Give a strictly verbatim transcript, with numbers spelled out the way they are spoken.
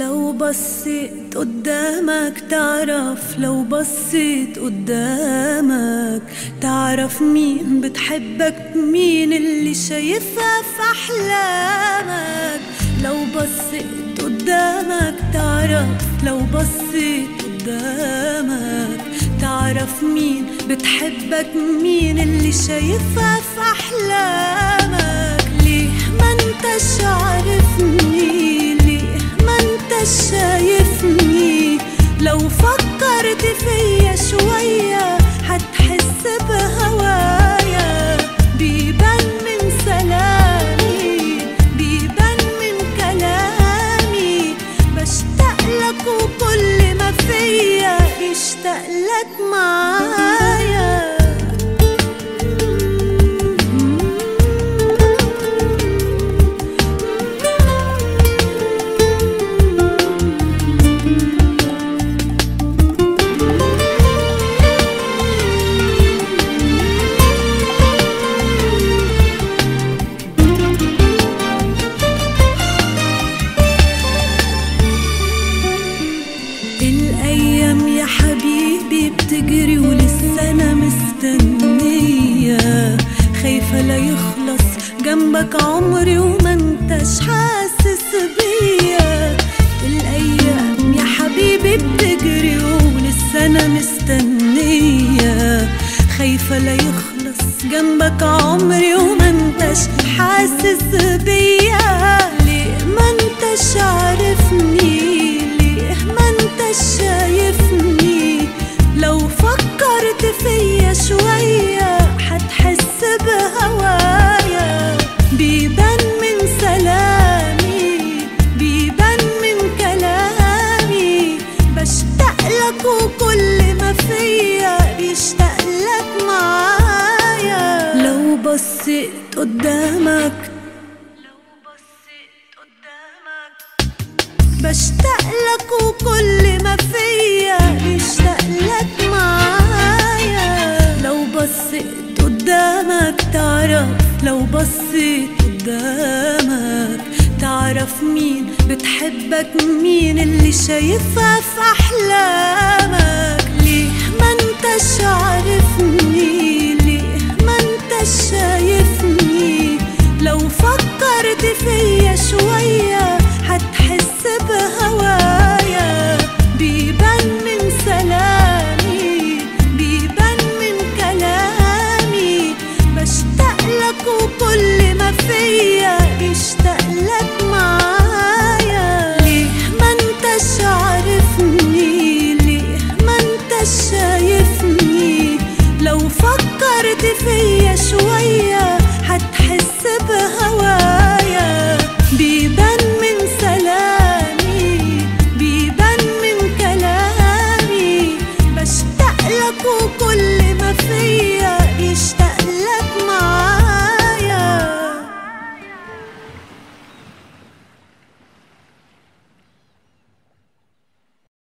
لو بصيت قدامك تعرف، لو بصيت قدامك تعرف مين بتحبك، مين اللي شايفها في أحلامك. لو بصيت قدامك تعرف، لو بصيت قدامك تعرف مين بتحبك، مين اللي شايفها في أحلامك. ليه ما انتش عارفني، ليه ما انتش شايفني؟ لو فكرت فيا شوية هتحس بهوايا، بيبان من سلامي، بيبان من كلامي. بشتاقلك وكل ما فيا بيشتاقلك معايا. الأيام يا حبيبي بتجري ولسه أنا مستنية، خايفة لا يخلص جنبك عمري وما انتش حاسس بيا. الأيام يا حبيبي بتجري ولسه أنا مستنية، خايفة لا يخلص جنبك عمري وما انتش حاسس بيا. ليه ما انتش عارفني، شايفني؟ لو فكرت فيا شوية هتحس بهوايا، بيبان من سلامي، بيبان من كلامي. بشتاقلك وكل ما فيا بيشتاقلك معايا. لو بصيت قدامك، بشتاقلك وكل ما فيا بيشتاقلك معايا. لو بصيت قدامك تعرف، لو بصيت قدامك تعرف مين بتحبك، مين اللي شايفها في أحلامك. ليه ما انتش عارفني، ليه ما انتش شايفني؟ لو فكرت فيا شوية